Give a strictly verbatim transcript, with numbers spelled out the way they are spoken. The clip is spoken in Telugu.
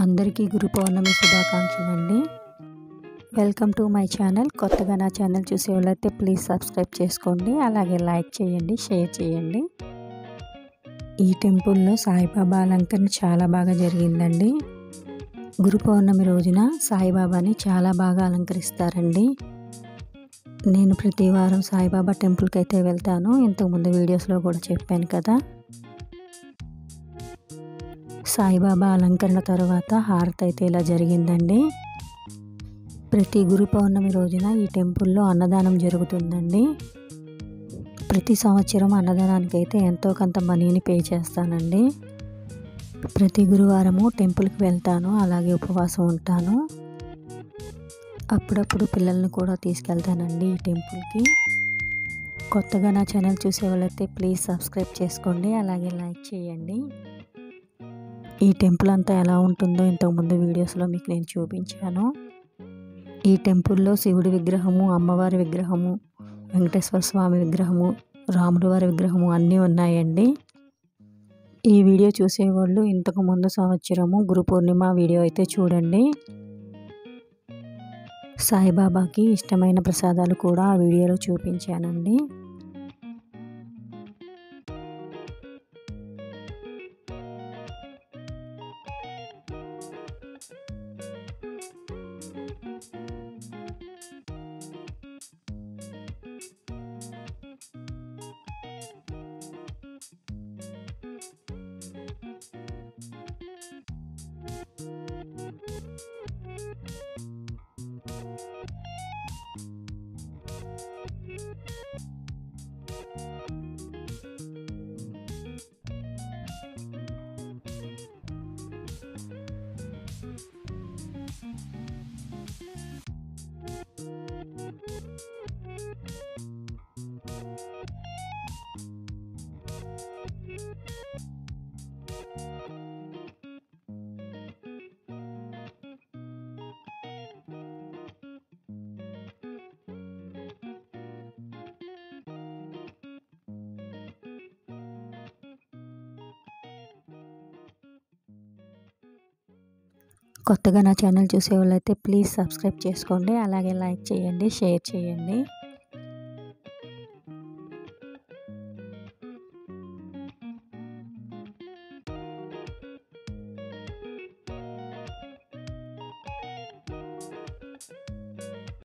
అందరికీ గురు పౌర్ణమి శుభాకాంక్షలండి. Welcome to my channel. కొత్తగా నా ఛానల్ చూసే వాళ్ళైతే ప్లీజ్ సబ్స్క్రైబ్ చేసుకోండి, అలాగే లైక్ చేయండి, షేర్ చేయండి. ఈ టెంపుల్లో సాయిబాబా అలంకరణ చాలా బాగా జరిగిందండి. గురు పౌర్ణమి రోజున సాయిబాబాని చాలా బాగా అలంకరిస్తారండి. నేను ప్రతి వారం సాయిబాబా టెంపుల్కి అయితే వెళ్తాను. ఇంతకుముందు వీడియోస్లో కూడా చెప్పాను కదా. సాయిబాబా అలంకరణ తర్వాత హారతి అయితే ఇలా జరిగిందండి. ప్రతి గురు పౌర్ణమి రోజున ఈ టెంపుల్లో అన్నదానం జరుగుతుందండి. ప్రతి సంవత్సరం అన్నదానానికి అయితే ఎంతో కొంత మనీని పే చేస్తానండి. ప్రతి గురువారము టెంపుల్కి వెళ్తాను, అలాగే ఉపవాసం ఉంటాను. అప్పుడప్పుడు పిల్లల్ని కూడా తీసుకెళ్తానండి ఈ టెంపుల్కి. కొత్తగా నా ఛానల్ చూసే వాళ్ళైతే ప్లీజ్ సబ్స్క్రైబ్ చేసుకోండి, అలాగే లైక్ చేయండి. ఈ టెంపుల్ అంతా ఎలా ఉంటుందో ఇంతకుముందు వీడియోస్లో మీకు నేను చూపించాను. ఈ టెంపుల్లో శివుడి విగ్రహము, అమ్మవారి విగ్రహము, వెంకటేశ్వర స్వామి విగ్రహము, రాముడి వారి విగ్రహము అన్నీ ఉన్నాయండి. ఈ వీడియో చూసేవాళ్ళు ఇంతకు ముందు సంవత్సరము గురు పూర్ణిమ వీడియో అయితే చూడండి. సాయిబాబాకి ఇష్టమైన ప్రసాదాలు కూడా ఆ వీడియోలో చూపించానండి. కొత్తగా నా ఛానల్ చూసే వాళ్ళైతే ప్లీజ్ సబ్స్క్రైబ్ చేసుకోండి, అలాగే లైక్ చేయండి, షేర్ చేయండి.